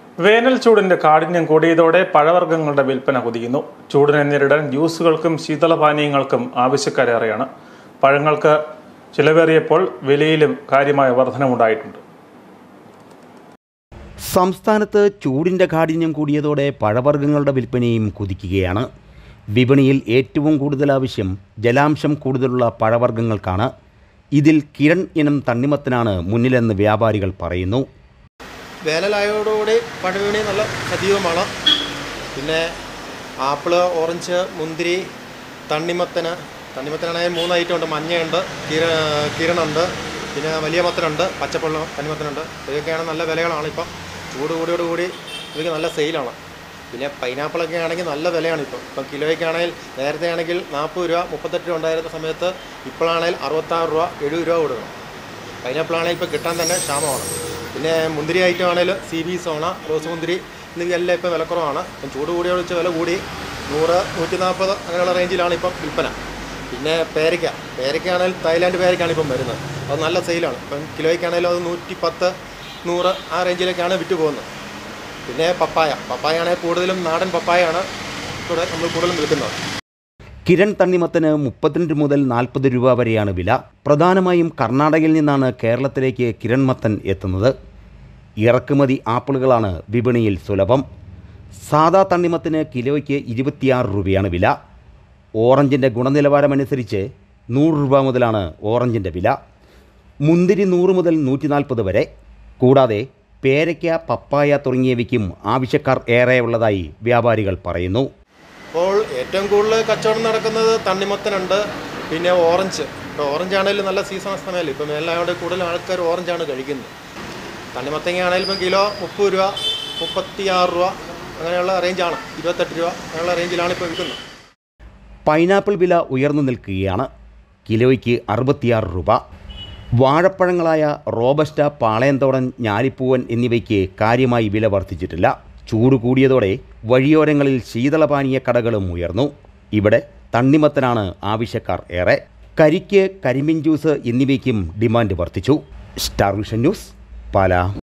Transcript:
വേനൽ ചൂടിന്റെ കാഠിന്യം കൂടിയതോടെ പഴവർഗ്ഗങ്ങളുടെ വിൽപ്പന കുതിക്കുന്നു. ചൂടിനെ നേരിടാൻ ജ്യൂസുകൾക്കും ശീതളപാനീയങ്ങൾക്കും ആവശ്യക്കാരേറെയാണ്. പഴങ്ങൾക്ക് ചിലവേറിയപ്പോൾ വിലയിലും കാര്യമായ വർധനമുണ്ടായിട്ടുണ്ട്. സംസ്ഥാനത്ത് ചൂടിൻ്റെ കാഠിന്യം കൂടിയതോടെ പഴവർഗ്ഗങ്ങളുടെ വിൽപ്പനയും കുതിക്കുകയാണ്. വിപണിയിൽ ഏറ്റവും കൂടുതൽ ആവശ്യം ജലാംശം കൂടുതലുള്ള പഴവർഗ്ഗങ്ങൾക്കാണ്. ഇതിൽ കിരൺ ഇനം തണ്ണിമത്തനാണ് മുന്നിലെന്ന് വ്യാപാരികൾ പറയുന്നു. വേനലായതോടുകൂടി പഴവിപണി നല്ല സജീവമാണ്. പിന്നെ ആപ്പിള്, ഓറഞ്ച്, മുന്തിരി, തണ്ണിമത്തനാണെങ്കിൽ 3 ഐറ്റം ഉണ്ട്. മഞ്ഞയുണ്ട്, കിരണുണ്ട്, പിന്നെ വലിയ മത്തനുണ്ട്, പച്ചപ്പുള്ള തണ്ണിമത്തനുണ്ട്. ഇതൊക്കെയാണ് നല്ല വിലകളാണ്. ഇപ്പം ചൂട് കൂടിയോടുകൂടി ഇതൊക്കെ നല്ല സെയിലാണ്. പിന്നെ പൈനാപ്പിളൊക്കെ ആണെങ്കിൽ നല്ല വിലയാണ്. ഇപ്പം കിലോയ്ക്കാണെങ്കിൽ നേരത്തെ ആണെങ്കിൽ 40 രൂപ 38 രൂപ ഉണ്ടായിരുന്ന സമയത്ത് ഇപ്പോഴാണെങ്കിൽ 66 രൂപ 70 രൂപ കൊടുക്കണം. പൈനാപ്പിളാണെങ്കിൽ ഇപ്പോൾ കിട്ടാൻ തന്നെ ക്ഷാമമാണ്. പിന്നെ മുന്തിരി ഐറ്റം ആണെങ്കിൽ CB സോണ, റോസ് മുന്തിരി എന്നിവയെല്ലാം ഇപ്പോൾ വിലക്കുറവാണ്. ഇപ്പം ചൂട് കൂടിയോട് വെച്ച് വില കൂടി 100, 140 അങ്ങനെയുള്ള റേഞ്ചിലാണ് ഇപ്പം വിൽപ്പന. പിന്നെ പേരയ്ക്കാണെങ്കിൽ തായ്ലാൻഡ് പേരയ്ക്കാണ് ഇപ്പം വരുന്നത്. അത് നല്ല സെയിലാണ്. ഇപ്പം കിലോയ്ക്കാണെങ്കിലും അത് 110, 100 ആ റേഞ്ചിലേക്കാണ് വിറ്റ് പോകുന്നത്. പിന്നെ പപ്പായാണെങ്കിൽ കൂടുതലും നാടൻ പപ്പായാണ് ഇവിടെ നമ്മൾ കൂടുതലും വിൽക്കുന്നത്. കിരൺ തണ്ണിമത്തന് 32 മുതൽ 40 രൂപ വരെയാണ് വില. പ്രധാനമായും കർണാടകയിൽ നിന്നാണ് കേരളത്തിലേക്ക് കിരൺ മത്തൻ എത്തുന്നത്. ഇറക്കുമതി ആപ്പിളുകളാണ് വിപണിയിൽ സുലഭം. സാദാ തണ്ണിമത്തിന് കിലോയ്ക്ക് 26 രൂപയാണ് വില. ഓറഞ്ചിൻ്റെ ഗുണനിലവാരമനുസരിച്ച് 100 രൂപ മുതലാണ് ഓറഞ്ചിൻ്റെ വില. മുന്തിരി 100 മുതൽ 140 വരെ. കൂടാതെ പേരയ്ക്ക, പപ്പായ തുടങ്ങിയവയ്ക്കും ആവശ്യക്കാർ ഏറെയുള്ളതായി വ്യാപാരികൾ പറയുന്നു. ഇപ്പോൾ ഏറ്റവും കൂടുതൽ കച്ചവടം നടക്കുന്നത് തണ്ണിമത്തനുണ്ട്, പിന്നെ ഓറഞ്ച്. ഇപ്പോൾ ഓറഞ്ചാണെങ്കിലും നല്ല സീസൺ സമയമല്ലേ. ഇപ്പം മേലായോടെ കൂടുതൽ ആൾക്കാർ ഓറഞ്ചാണ് കഴിക്കുന്നത്. തണ്ണിമത്തങ്ങ ആണെങ്കിലും ഇപ്പം കിലോ 30 രൂപ 36 രൂപ അങ്ങനെയുള്ള റേഞ്ചാണ്. 28 രൂപ അങ്ങനെയുള്ള റേഞ്ചിലാണ് ഇപ്പോൾ വിൽക്കുന്നത്. പൈനാപ്പിൾ വില ഉയർന്നു നിൽക്കുകയാണ്. കിലോയ്ക്ക് 66 രൂപ. വാഴപ്പഴങ്ങളായ റോബസ്റ്റ, പാളയന്തോടൻ, ഞാലിപ്പൂവൻ എന്നിവയ്ക്ക് കാര്യമായി വില വർദ്ധിച്ചിട്ടില്ല. ചൂട് കൂടിയതോടെ വഴിയോരങ്ങളിൽ ശീതളപാനീയ കടകളും ഉയർന്നു. ഇവിടെ തണ്ണിമത്തനാണ് ആവശ്യക്കാർ ഏറെ. കരിക്ക്, കരിമ്പിൻ ജ്യൂസ് എന്നിവയ്ക്കും ഡിമാൻഡ് വർദ്ധിച്ചു. Star Vision news, Pala.